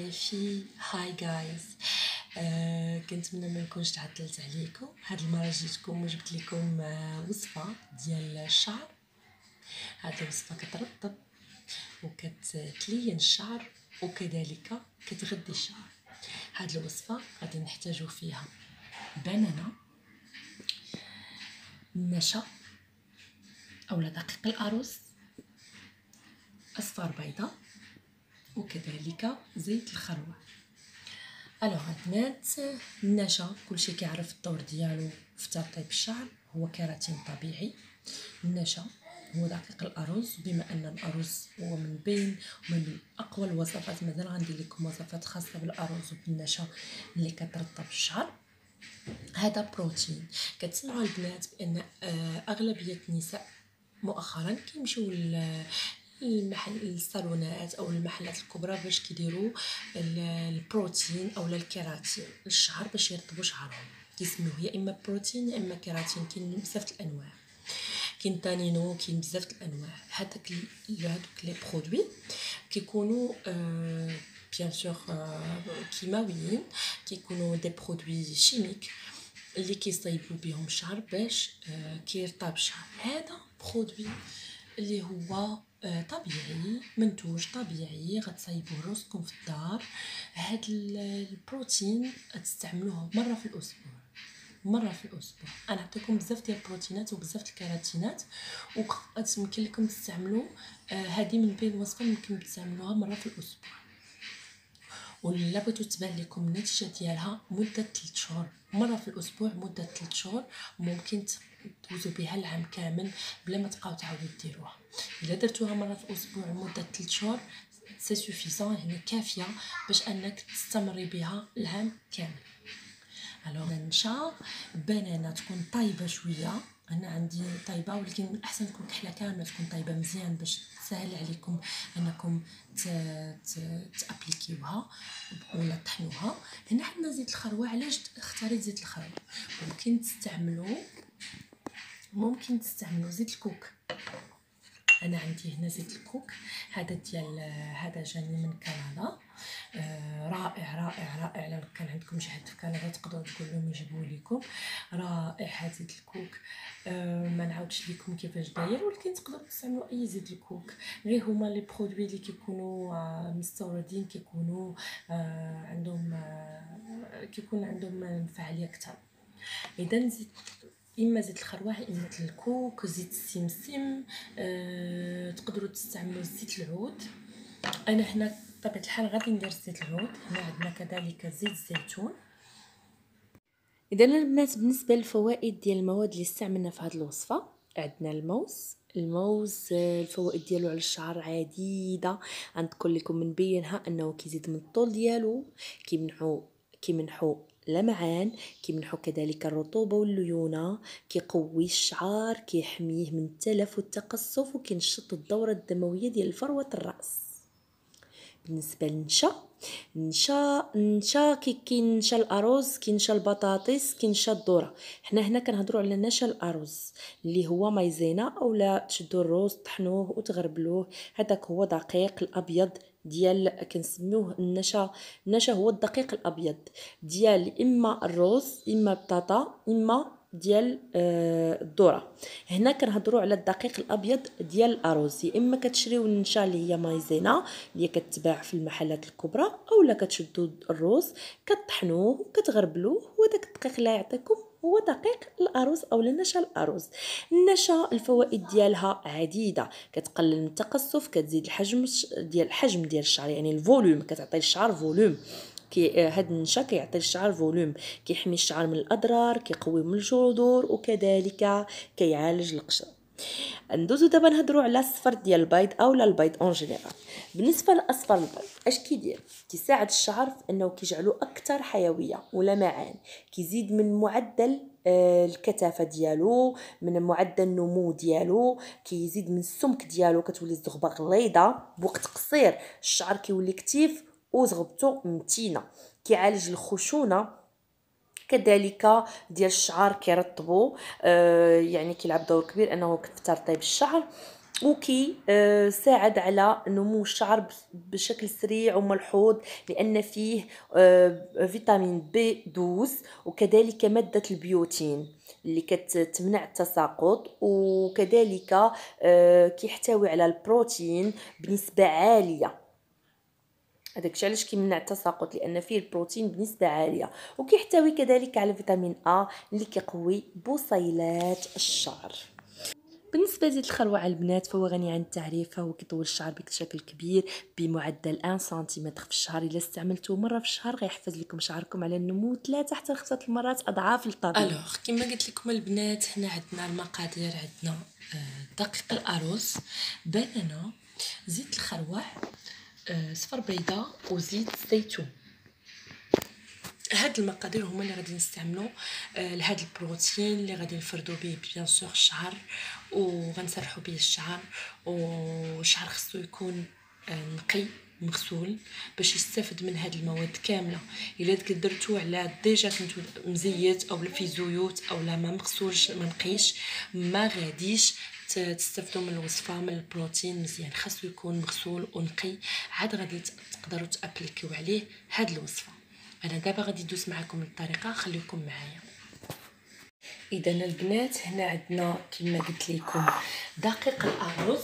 هاي هاي جايز. كنتمنى ما نكونش تعطلت عليكم. هاد المره جيتكم وجبت لكم وصفه ديال الشعر. هاد الوصفه كترطب وكتلين الشعر وكذلك كتغذي الشعر. هاد الوصفه غادي نحتاجو فيها بنانه، نشا اولا دقيق الارز، اصفر بيضه، وكذلك زيت الخروع. الوغ البنات، النشا كلشي كيعرف الدور ديالو في ترطيب الشعر، هو كيراتين طبيعي. النشا هو دقيق الارز، بما ان الارز هو من بين ومن اقوى الوصفات، مازال غندير لكم وصفات خاصه بالارز وبالنشا اللي كترطب الشعر. هذا بروتين. كتسمعوا البنات بان اغلبيه النساء مؤخرا كيمشيو المحل الصالونات او المحلات الكبرى باش كيديروا البروتين او الكيراتين للشعر باش يرطبوا شعرهم. كيسموه يا اما بروتين يا اما كيراتين، كاين بزاف الانواع، كاين تانينو، كاين بزاف الانواع. هذوك لي برودوي كيكونوا بيان سور كيماويين، كيكونوا دي برودوي شيميك اللي كيصايبوا بهم الشعر باش كيرطب الشعر. هذا برودوي اللي هو طبيعي، منتوج طبيعي، غتصايبوه راسكم في الدار. هاد البروتين تستعملوه مره في الاسبوع، مره في الاسبوع. انا نعطيكم بزاف ديال البروتينات وبزاف الكيراتينات، ويمكن لكم تستعملوا هذه من بين الوصفه ممكن تستعملوها مره في الاسبوع. ولا بغيتو تبان لكم النتيجه ديالها مده 3 شهور، مره في الاسبوع مده 3 شهور، ممكن دوزو بها العام كامل بلا ما تبقاو تعاودوا ديروها. الا درتوها مره في الاسبوع لمده 3 شهور سي سوفيزون، يعني كافيه باش انك تستمري بها العام كامل. الوغ نشا بنانه تكون طايبه شويه، انا عندي طايبه ولكن من الاحسن تكون كحله كامله، تكون طايبه مزيان باش تسهل عليكم انكم تابليكيوها ولا طحنوها. هنا عندنا زيت الخروع. علاش اختاريت زيت الخروع؟ ممكن تستعملوا زيت الكوك. انا عندي هنا زيت الكوك، هذا جاني من كندا. رائع رائع رائع. لو كان عندكم شي حد في كندا تقدروا تقول لهم يجيبوه لكم. رائع هذا زيت الكوك. ما نعاودش لكم كيفاش داير، ولكن تقدروا تستعملوا اي زيت الكوك. غير هما لي برودوي اللي كيكونوا مستوردين كيكونوا عندهم فعاليه اكثر. اذا اما زيت الخروع اما زيت الكوك، زيت السمسم، تقدروا تستعملوا زيت العود. انا هنا بطبيعه الحال غادي ندير زيت العود. هنا عندنا كذلك زيت الزيتون. اذا البنات بالنسبه للفوائد ديال المواد اللي استعملنا في هذه الوصفه، عندنا الموز الفوائد ديالو على الشعر عديده. غنذكر لكم من بينها انه كيزيد من الطول ديالو، كيمنحو لمعان، كيمنحو كذلك الرطوبه والليونه، كيقوي الشعر، كيحميه من التلف والتقصف، وكينشط الدوره الدمويه ديال فروه الراس. بالنسبه للنشا كاين نشا الارز، كاين نشا البطاطس، كاين نشا الذره. حنا هنا كنهضروا على نشا الارز اللي هو مايزينا، اولا تشدوا الروز طحنوه وتغربلوه. هذاك هو دقيق الابيض ديال كنسميوه النشا هو الدقيق الابيض ديال اما الروز اما البطاطا اما ديال الذره. هنا كنهضروا على الدقيق الابيض ديال الارز. يا اما كتشريو النشا اللي هي مايزينا اللي كتباع في المحلات الكبرى، اولا كتشدوا الروز كطحنوه وكتغربلوه، وداك الدقيق اللي يعطيكم هو دقيق الارز او نشا الارز. النشا الفوائد ديالها عديده، كتقلل من التقصف، كتزيد الحجم ديال الشعر، يعني الفوليوم، كتعطي الشعر فوليوم. هاد النشا كيعطي الشعر فوليوم، كيحمي الشعر من الاضرار، كيقوي من الجذور، وكذلك كيعالج القشره. ندوزو دابا نهضروا على الصفر ديال البيض اولا البيض اون جينيرال. بالنسبه لاصفر البيض اش كيدير؟ كيساعد الشعر في انه كيجعلو اكثر حيويه ولمعان، كيزيد من معدل الكثافه ديالو، من معدل النمو ديالو، كيزيد من السمك ديالو، كتولي الزغبه غليظه بوقت قصير، الشعر كيولي كثيف وزغبته متينه، كيعالج الخشونه كذلك ديال الشعر، كيرطبو. يعني كيلعب دور كبير انه في ترطيب الشعر. وكي ساعد على نمو الشعر بشكل سريع وملحوظ، لأن فيه فيتامين بي 12 وكذلك مادة البيوتين اللي كتمنع التساقط، وكذلك كيحتوي على البروتين بنسبة عالية. هذاك علاش كيمنع التساقط، لان فيه البروتين بنسبه عاليه، وكيحتوي كذلك على فيتامين ا اللي كيقوي بصيلات الشعر. بالنسبه لزيت الخروع البنات فهو غني عن التعريف، فهو كيطول الشعر بشكل كبير بمعدل 1 سنتيمتر في الشهر. الا استعملتوه مره في الشهر غيحفز لكم شعركم على النمو 3 حتى 5 المرات اضعاف الطبيعي. الوغ كما قلت لكم البنات، هنا عندنا المقادير. عندنا دقيق الارز، بنانه، زيت الخروع، صفر بيضاء وزيت الزيتون. هاد المقادير هما اللي غادي نستعملو لهاد البروتين اللي غادي نفردو به بيان سور الشعر، وغنسرحو به الشعر. والشعر خصو يكون نقي مغسول باش يستافد من هاد المواد كامله. الا درتو على ديجا كنتو مزيت او في زيوت او لا ما مغسولش ما نقيش، ما غاديش تستافدوا من الوصفه من البروتين مزيان. خاصو يكون مغسول ونقي، عاد غادي تقدروا تابليكيو عليه هاد الوصفه. انا دابا غادي ندوز معكم الطريقه، خليكم معايا. اذا البنات هنا عندنا كما قلت لكم دقيق الارز،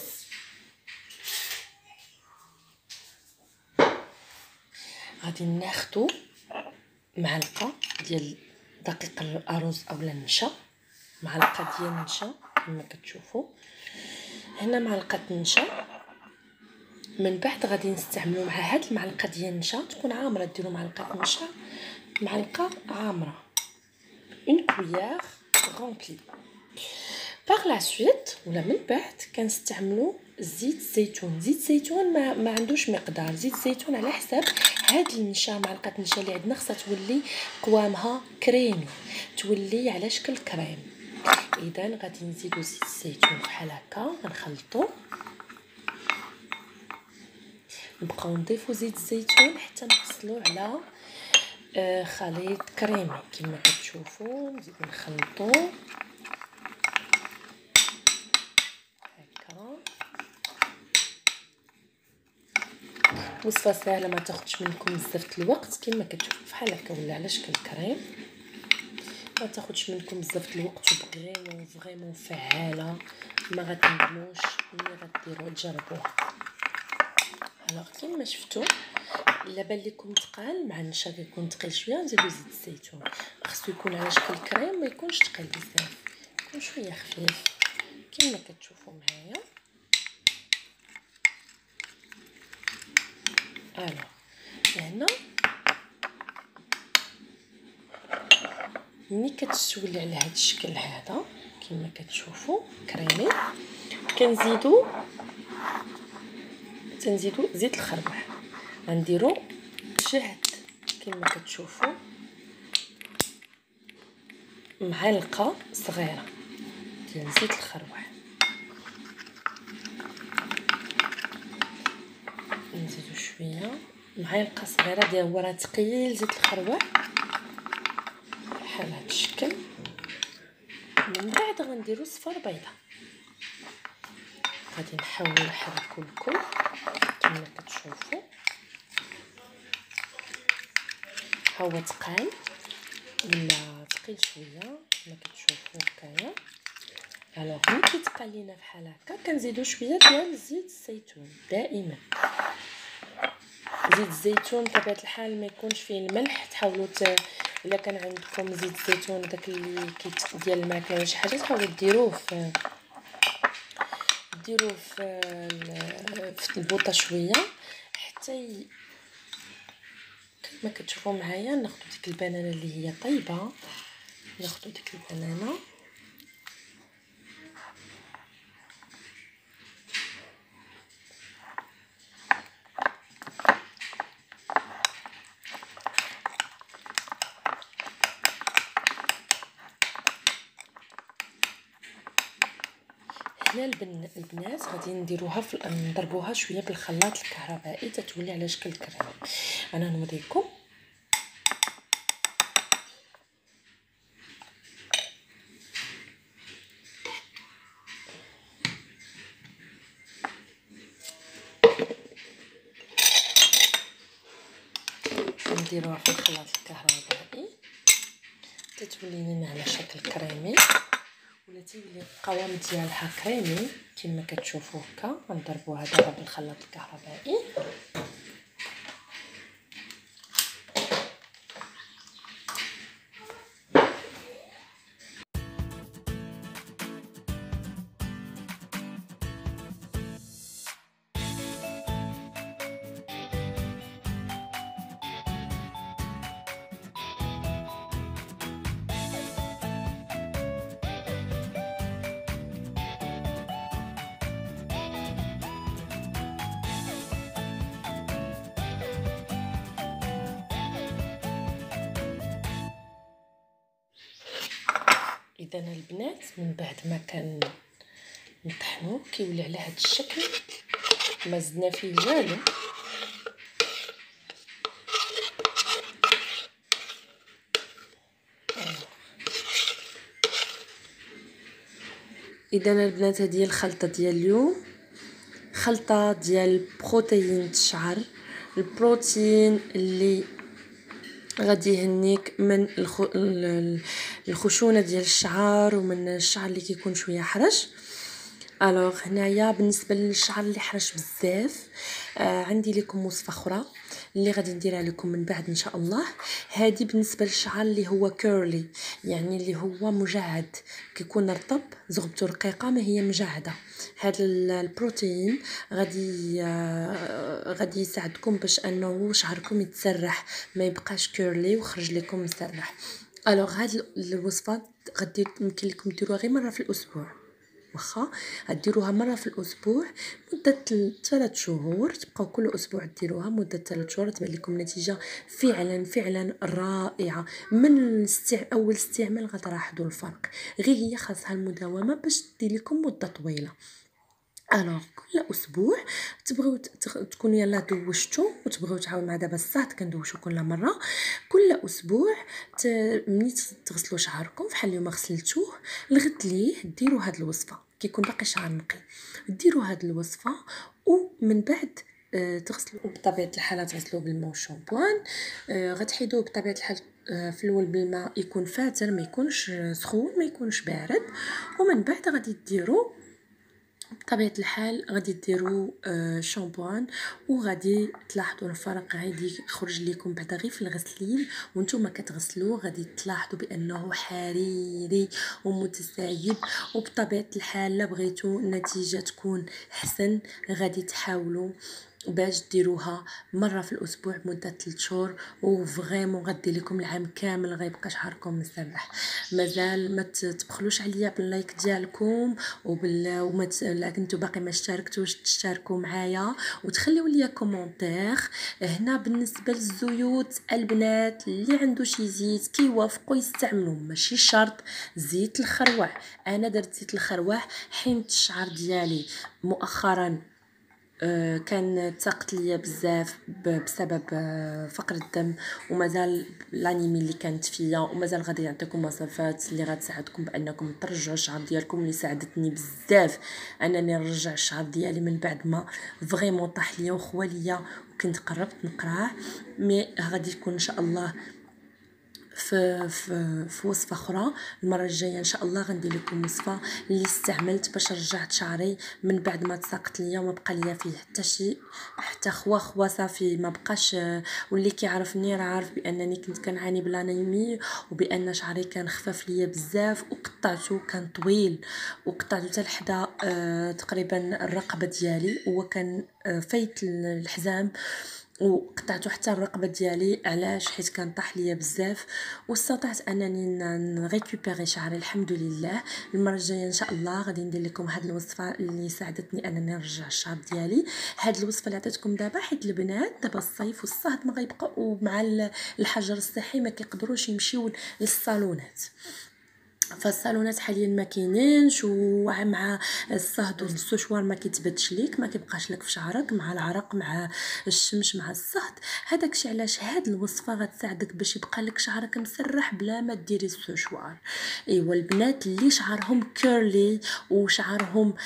غادي ناخذ معلقه ديال دقيق الارز اولا النشا، معلقه ديال النشا كما كتشوفوا هنا، معلقه النشا. من بعد غادي نستعملوا مع هاد المعلقه ديال النشا تكون عامره، ديروا معلقه النشا، معلقه عامره، اون كويير غومبلي. باغ لا سويت ولا من بعد كنستعملوا زيت الزيتون. زيت الزيتون ما عندوش مقدار، زيت الزيتون على حساب هاد النشا. معلقه النشا اللي عندنا خصها تولي قوامها كريمي، تولي على شكل كريم. اذا غادي نزيدوا زيت الزيتون بحال هكا، غنخلطوا، نبقاو نضيفوا زيت الزيتون حتى نحصلوا على خليط كريمي كما كتشوفوا. نزيدو نخلطوا هكا. وصفه سهله ما تاخذش منكم بزاف الوقت، كما كتشوفوا بحال هكا ولا على شكل كريم، ما تاخذش منكم بزاف الوقت، وفريمون فريمون فعاله، ما غتندموش ملي غديروا تجربوها. الوغ كما شفتوا الا بان لكم ثقال مع النشا كيكون ثقيل شويه، نزيدو زيت الزيتون. خصو يكون على شكل كريم، ما يكونش ثقيل بزاف، يكون شويه خفيف كما كتشوفوا معايا. الوغ هنا ملي كتسولي على هذا الشكل هذا كما كتشوفوا كريمي، تنزيدو زيت الخروع. غنديرو جهد كما كتشوفوا معلقه صغيره ديال زيت الخروع، نزيدو شويه معلقه صغيره ديال، هو راه ثقيل زيت الخروع بحال هذا الشكل. من بعد غنديرو صفر بيضه، غادي نحاول نحركو الكل كما كتشوفوا. ها هو ثقال ولا ثقيل شويه كما كتشوفوا هكايا. الوغ ملي كيتقال لينا بحال هكا كنزيدو شويه ديال زيت الزيتون. دائما زيت الزيتون بطبيعه الحال ما يكونش فيه الملح، تحاولوا الا كان عندكم زيت الزيتون داك اللي ديال الماكله ولا شي حاجه تحاولوا ديروه في البوطه شويه حتى كما كتشوفوا معايا. ناخذ ديك البنانه اللي هي طيبه، ناخذ ديك البنانه هنا. البنات غادي نديروها نضربوها شويه بالخلاط الكهربائي تتولي على شكل كريم. انا نوريكم. كنديروها في الخلاط الكهربائي تتولي لنا على شكل كريمي، ولا تيولي القوام ديالها كريمي كما كتشوفوا هكا. غنضربوها دابا بالخلاط الكهربائي. اذا البنات من بعد ما نطحنوه كيولي على هذا الشكل، ما زدنا فيه والو. اذا البنات هذه هي الخلطه ديال اليوم، خلطه ديال بروتين الشعر، البروتين اللي غادي يهنيك من الخشونه ديال الشعر ومن الشعر اللي كيكون شويه حرج. الوغ هنايا بالنسبه للشعر اللي حرج بزاف عندي لكم وصفه اخرى اللي غادي نديرها لكم من بعد ان شاء الله. هذه بالنسبه للشعر اللي هو كيرلي، يعني اللي هو مجعد، كيكون رطب زغبته رقيقه ما هي مجعده. هذا البروتين غادي يساعدكم باش انه شعركم يتسرح ما يبقاش كيرلي وخرج لكم مسرح. الوغ هاد الوصفه غادي يمكن لكم ديروها غير مره في الاسبوع، واخا غديروها مره في الاسبوع مده 3 شهور، تبقاو كل اسبوع ديروها مده 3 شهور، تبان لكم نتيجه فعلا رائعه. من اول استعمال غتلاحظوا الفرق، غير هي خاصها المداومه باش تدي لكم مده طويله. الوغ كل اسبوع تبغيو تكونوا يلا دوشتو وتبغيو تعاود مع دابا الصهد كندوشو كل مره. كل اسبوع ملي تغسلوا شعركم بحال اليوم غسلتوه الغد ليه ديروا هاد الوصفه، كيكون باقي شعر نقي، ديروا هاد الوصفه ومن بعد تغسلوا بطبيعه الحال تغسلوه بالماء والشامبوان. غتحيدوه بطبيعه الحال في الاول بالماء يكون فاتر، ما يكونش سخون ما يكونش بارد، ومن بعد غادي ديروا بطبيعه الحال غادي ديروا شامبوان وغادي تلاحظوا الفرق. غادي يخرج لكم بعدا غير في الغسلين وانتم كتغسلوه غادي تلاحظوا بانه حريري ومتسايب. وبطبيعه الحال لا بغيتوا النتيجه تكون حسن غادي تحاولوا باش ديروها مره في الاسبوع مده 3 شهور، وفريمون غدي لكم العام كامل غيبقى شعركم مسرح. مازال ما تبخلوش عليا باللايك ديالكم وما كنتو باقي ما اشتركتوش تشتركوا معايا وتخليوا لي كومونتير. هنا بالنسبه للزيوت البنات اللي عنده شي زيت كيوافقوا يستعملوا، ماشي شرط زيت الخروع. انا درت زيت الخروع حيت الشعر ديالي مؤخرا كان تاقت ليا بزاف بسبب فقر الدم، ومازال لانيمي اللي كانت فيا، ومازال غادي نعطيكم وصفات اللي غتساعدكم بانكم ترجعوا الشعر ديالكم، اللي ساعدتني بزاف انني نرجع الشعر ديالي من بعد ما فريمون طاح ليا وخوى ليا وكنت قربت نقراه. مي غادي يكون ان شاء الله في وصفه اخرى المره الجايه ان شاء الله غندير لكم وصفه اللي استعملت باش رجعت شعري من بعد ما تساقط ليا وما بقى ليا فيه حتى شي حتى خوا صافي ما بقاش. واللي كيعرفني راه عارف بانني كنت كنعاني بلانيمي وبان شعري كان خفاف ليا بزاف وقطعته، كان طويل وقطعته حتى لحدا تقريبا الرقبه ديالي، هو كان فايت الحزام وقطعته حتى الرقبه ديالي. علاش؟ حيت كان طاح ليا بزاف واستطعت انني نريكوبيري شعري الحمد لله. المره الجايه ان شاء الله غادي ندير لكم هذه الوصفه اللي ساعدتني انني نرجع الشعر ديالي. هذه الوصفه اللي عطيتكم دابا حيت البنات دابا الصيف والصهد ما غيبقاو، ومع الحجر الصحي ما كيقدروش يمشيو للصالونات. فالصالونات حاليا ما كاينينش، ومع الصهد والسوشوار ما كيتبدش ليك، ما كيبقاش لك في شعرك مع العرق مع الشمس مع الصهد. هذاك الشيء علاش هاد الوصفه غتساعدك باش يبقى لك شعرك مسرح بلا ما ديري السوشوار. ايوا البنات اللي شعرهم كيرلي وشعرهم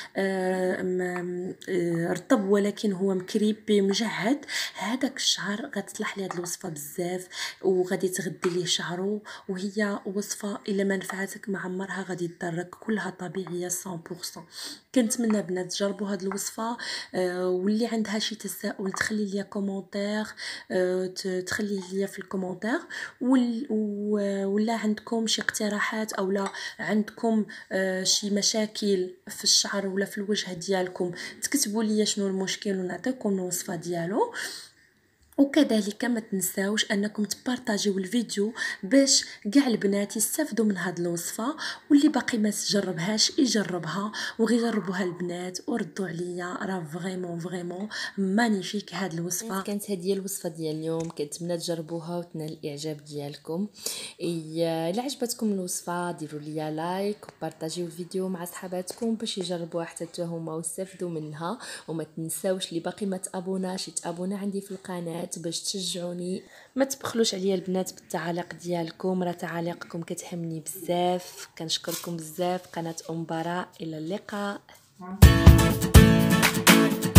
رطب ولكن هو مكريبي مجعد، هذاك الشعر غتصلح ليه هاد الوصفه بزاف وغادي تغدي ليه شعره. وهي وصفه الا ما نفعتك ما عمرها غادي تضرك، كلها طبيعيه 100%. كنتمنى بنات تجربوا هاد الوصفه. واللي عندها شي تساؤل تخلي لي كومونتير، تخليه لي في الكومونتير. ولا عندكم شي اقتراحات او لا عندكم شي مشاكل في الشعر ولا في الوجه ديالكم، تكتبوا لي شنو المشكل ونعطيكم الوصفه ديالو. وكذلك ما تنساوش انكم تبارطاجيو الفيديو باش كاع البنات يستافدوا من هاد الوصفه، واللي باقي ما تجربهاش يجربها وغيجربوها البنات وردوا عليا. راه فريمون مانيفيك هاد الوصفه. كانت هذه الوصفه ديال اليوم، كنتمنى تجربوها وتنال الاعجاب ديالكم. الا عجبتكم الوصفه ديروا لي لايك وبارطاجيو الفيديو مع صحاباتكم باش يجربوها حتى هما ويستافدوا منها. وما تنساوش اللي باقي ما تابوناش يتابونا عندي في القناه باش تشجعوني. ما تبخلوش عليا البنات بالتعاليق ديالكم، راه تعاليقكم كتهمني بزاف. كنشكركم بزاف. قناه براء، الى اللقاء.